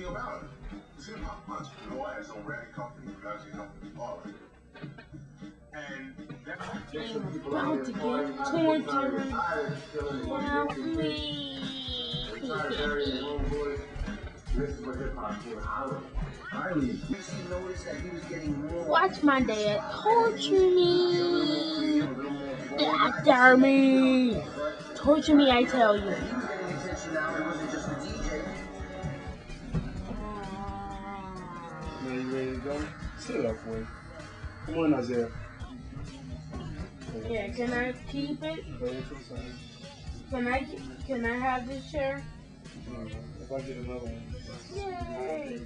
everything about it. This hip-hop entrepreneur has own record company, production company, all of it. And that's about to get tortured. Help me. This is what hip-hop for Holland. Finally, you notice that he was getting more. Watch my dad torture me. After me. Torture me, I tell you. He was getting attention now. It wasn't just the DJ. Now you ready to go? Sit up, boy. Come on, Nazeer. Yeah, can I keep it? Go into the side. Can I have this chair? If I get another one. Yay!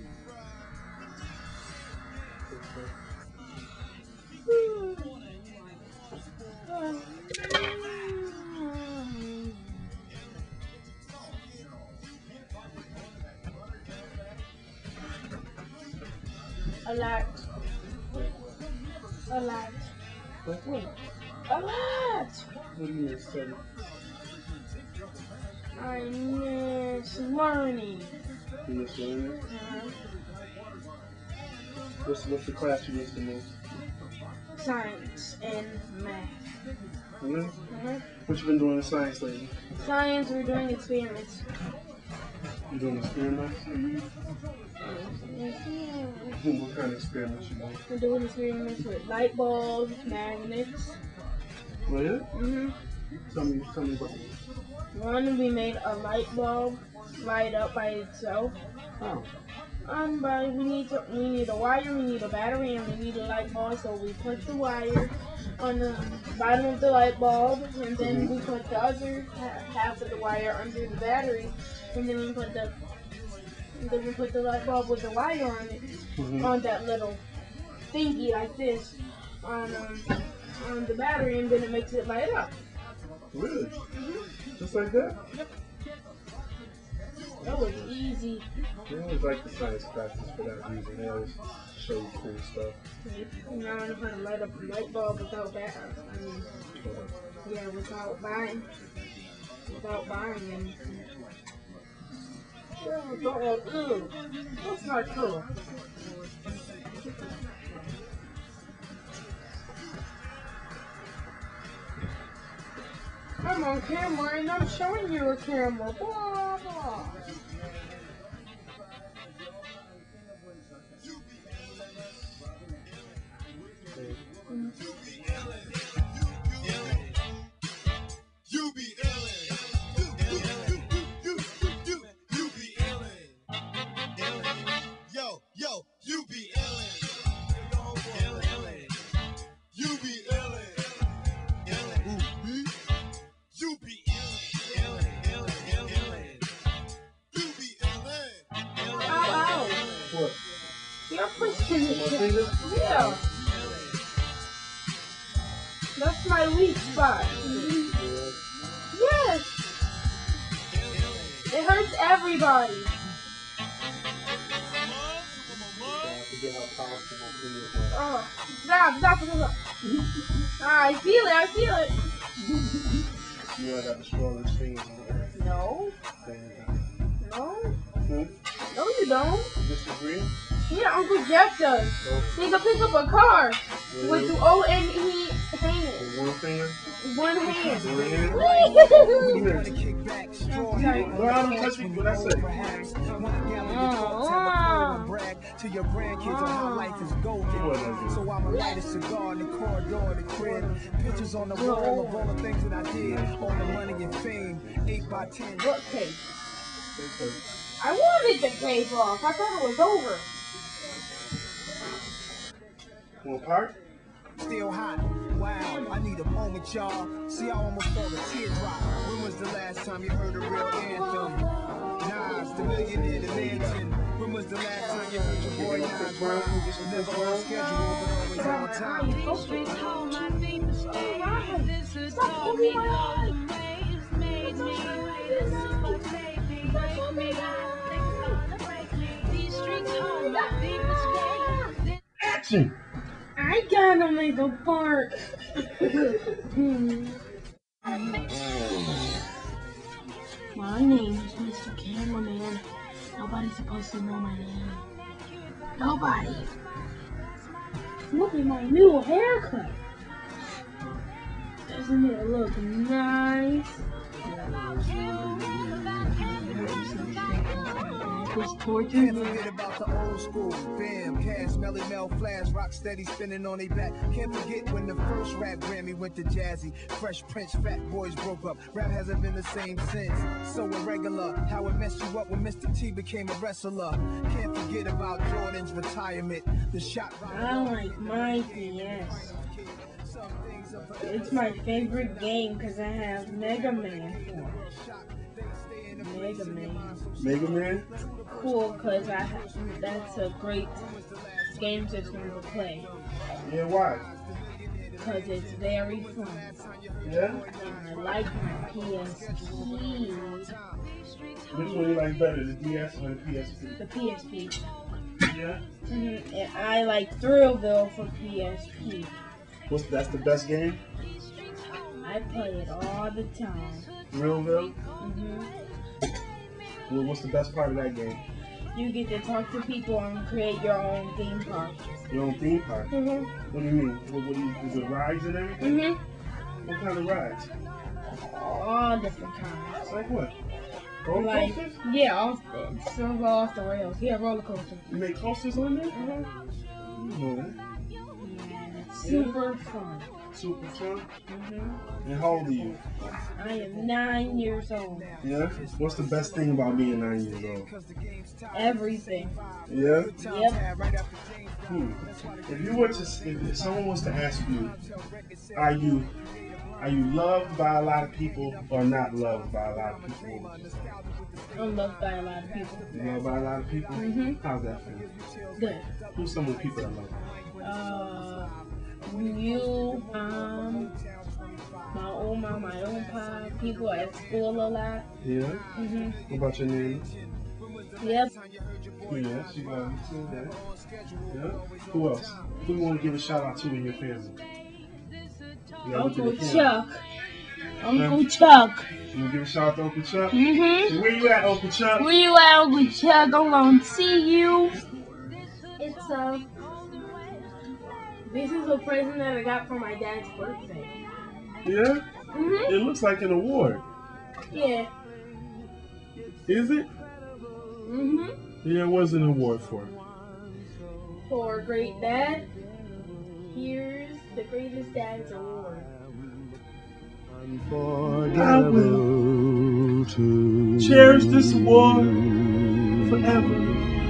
A lot. A lot. Like what? A lot. What do you mean study? I miss learning. You miss learning? What's the class you miss the most? Science and math. Really? What you been doing in science lately? Science, we're doing experiments. You doing experiments? What kind of experiments you doing? We're doing experiments with light bulbs, magnets. Oh yeah? Tell me about it. One, we made a light bulb light up by itself. Oh. But we need a wire, we need a battery, and we need a light bulb. So we put the wire on the bottom of the light bulb, and then we put the other half of the wire under the battery, and then we put the light bulb with the wire on it, on that little thingy like this, on the battery, and then it makes it light up. Really? Just like that? Yep. That was easy. I always like the science classes for that reason. They always show you cool stuff. Now I know how to light up a light bulb without that. Without buying anything. That's not cool. I'm on camera and I'm showing you a camera. Blah, blah. You be illin'. You be illin'. Yo, you be illin'. You be illin'. You be Ow. What? You're pushing My it. finger? Yeah. That's my weak spot. Yes. It hurts everybody. Oh, stop. I feel it. You know I got the strongest fingers in the earth. No. No, you don't. Disagree? Yeah, Uncle Jeff does. He can pick up a car with the O-N-E hand. With one finger? One hand. One hand? Sorry. Well, I don't touch me what I say. to your grandkids on how life is golden. So I'ma light a cigar in the corridor of the crib. Pictures on the wall of all the things that I did. All the money and fame. 8x10. What cake? I wanted the cake off. I thought it was over. Want part? Still hot. Wow, I need a moment, y'all. See, I almost felt a teardrop. When was the last time you heard a real anthem? Nas, the millionaire, the mansion. When was the last time you heard your boy Nas rhyme? Never on schedule, but always on time. Stop pulling my eye. Action! I gotta make a part. My name is Mr. Cameraman, Nobody's supposed to know my name. Nobody. Look at my new haircut. Doesn't it look nice? This torture. Can't forget about the old school. Bam, Cash, Melly Mel, Flash, rock steady spinning on their back. Can't forget when the first rap Grammy went to Jazzy. Fresh Prince, Fat Boys broke up. Rap hasn't been the same since. So irregular, how it messed you up when Mr. T became a wrestler. Can't forget about Jordan's retirement. The shot. I like my DS. It's my favorite game because I have Mega Man for it. Mega Man. Mega Man? Cool, because that's a great game system to play. Yeah, why? Because it's very fun. Yeah? And I like my PSP. Which one you like better, the DS or the PSP? The PSP. Yeah? And I like Thrillville for PSP. That's the best game? I play it all the time. Thrillville? Well, what's the best part of that game? You get to talk to people and create your own theme park. Your own theme park? What do you mean? Is it rides and everything? What kind of rides? All different kinds. Like what? Roller coasters? Yeah, off the rails. Yeah, roller coasters. You make coasters on there? You know that. Yeah, it's super fun. Super fun? And how old are you? I am 9 years old. Yeah? What's the best thing about being 9 years old? Everything. Yeah? Yep. If someone was to ask you, are you loved by a lot of people or not loved by a lot of people? I'm loved by a lot of people. You loved by a lot of people? How's that feel? Good. Who's some of the people that love you? You, my oma, my opa, people at school a lot. Yeah? What about your name? Yep. Yeah, she loves you too, yeah? Who else? Who you want to give a shout out to in your family? Uncle Chuck. Uncle Chuck. You want to give a shout out to Uncle Chuck? Mm-hmm. Where you at, Uncle Chuck? Where you at, Uncle Chuck? I'm gonna see you. It's this is a present that I got for my dad's birthday. Yeah? Mm-hmm. It looks like an award. Yeah. Is it? Mm-hmm. Yeah, what's an award for? For great dad, here's the greatest dad's award. I will cherish this award forever.